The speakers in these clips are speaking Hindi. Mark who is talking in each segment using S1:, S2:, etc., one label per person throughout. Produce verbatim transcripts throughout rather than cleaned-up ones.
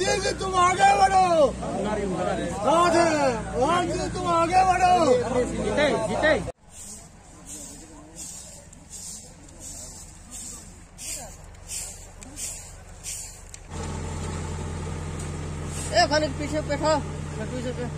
S1: जी की तुम आगे बढ़ो, साथ है राम जी तुम आगे बढ़ो। जीते जीते ए खाली पीछे बैठा पीछे पे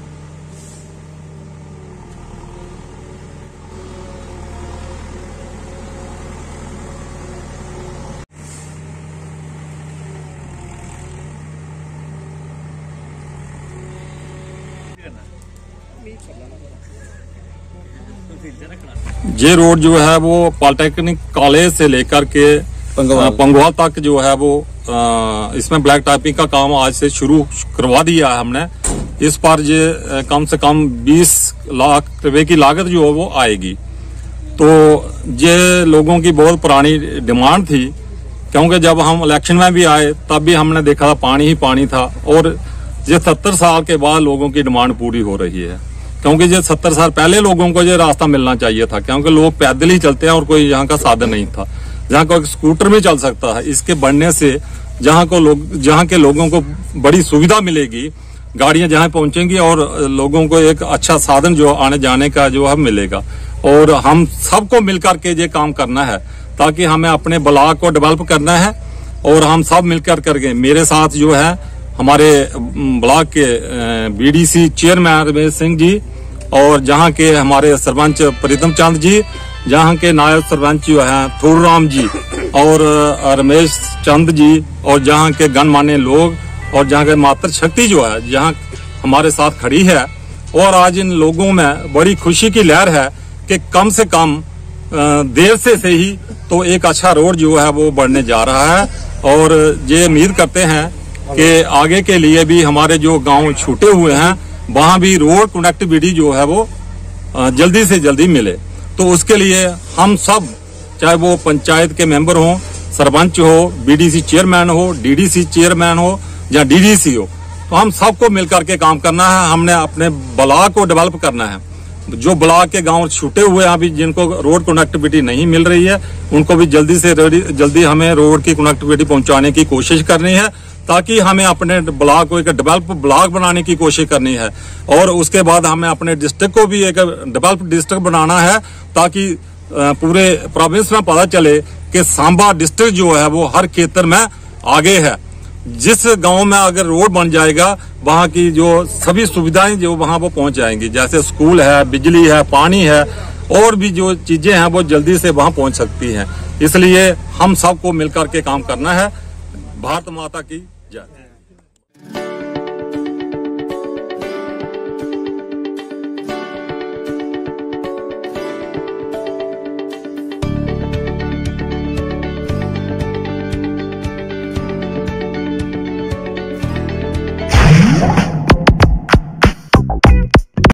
S2: ये रोड जो है वो पॉलिटेक्निक कॉलेज से लेकर के पंगवाल तक जो है वो आ, इसमें ब्लैक टाइपिंग का काम आज से शुरू करवा दिया है हमने। इस पर ये कम से कम बीस लाख रुपए की लागत जो है वो आएगी। तो ये लोगों की बहुत पुरानी डिमांड थी, क्योंकि जब हम इलेक्शन में भी आए तब भी हमने देखा था पानी ही पानी था, और ये सत्तर साल के बाद लोगों की डिमांड पूरी हो रही है। क्योंकि ये सत्तर साल पहले लोगों को ये रास्ता मिलना चाहिए था, क्योंकि लोग पैदल ही चलते हैं और कोई यहाँ का साधन नहीं था। जहाँ को स्कूटर में चल सकता है, इसके बढ़ने से जहाँ को लोग जहाँ के लोगों को बड़ी सुविधा मिलेगी, गाड़ियां जहाँ पहुंचेंगी और लोगों को एक अच्छा साधन जो आने जाने का जो है मिलेगा। और हम सबको मिलकर के ये काम करना है, ताकि हमें अपने ब्लॉक को डेवलप करना है, और हम सब मिलकर करके मेरे साथ जो है हमारे ब्लॉक के बीडीसी चेयरमैन रमेश सिंह जी, और जहाँ के हमारे सरपंच प्रीतम चंद जी, जहाँ के नायब सरपंच जो है थूराम जी और रमेश चंद जी, और जहाँ के गणमान्य लोग, और जहाँ के मातृ शक्ति जो है जहाँ हमारे साथ खड़ी है। और आज इन लोगों में बड़ी खुशी की लहर है कि कम से कम देर से से ही तो एक अच्छा रोड जो है वो बढ़ने जा रहा है। और ये उम्मीद करते हैं कि आगे के लिए भी हमारे जो गांव छूटे हुए हैं वहां भी रोड कनेक्टिविटी जो है वो जल्दी से जल्दी मिले। तो उसके लिए हम सब, चाहे वो पंचायत के मेंबर हो, सरपंच हो, बीडीसी चेयरमैन हो, डीडीसी चेयरमैन हो या डीडीसी हो, तो हम सबको मिलकर के काम करना है। हमने अपने ब्लॉक को डेवलप करना है। जो ब्लॉक के गांव छूटे हुए हैं अभी, जिनको रोड कनेक्टिविटी नहीं मिल रही है, उनको भी जल्दी से जल्दी हमें रोड की कनेक्टिविटी पहुंचाने की कोशिश करनी है, ताकि हमें अपने ब्लॉक को एक डेवलप ब्लॉक बनाने की कोशिश करनी है। और उसके बाद हमें अपने डिस्ट्रिक्ट को भी एक डेवलप डिस्ट्रिक्ट बनाना है, ताकि पूरे प्रोविंस में पता चले कि सांबा डिस्ट्रिक्ट जो है वो हर क्षेत्र में आगे है। जिस गांव में अगर रोड बन जाएगा, वहां की जो सभी सुविधाएं जो वहां वो पहुंच जाएंगी, जैसे स्कूल है, बिजली है, पानी है, और भी जो चीजें हैं वो जल्दी से वहां पहुंच सकती हैं। इसलिए हम सबको मिलकर के काम करना है। भारत माता की जय।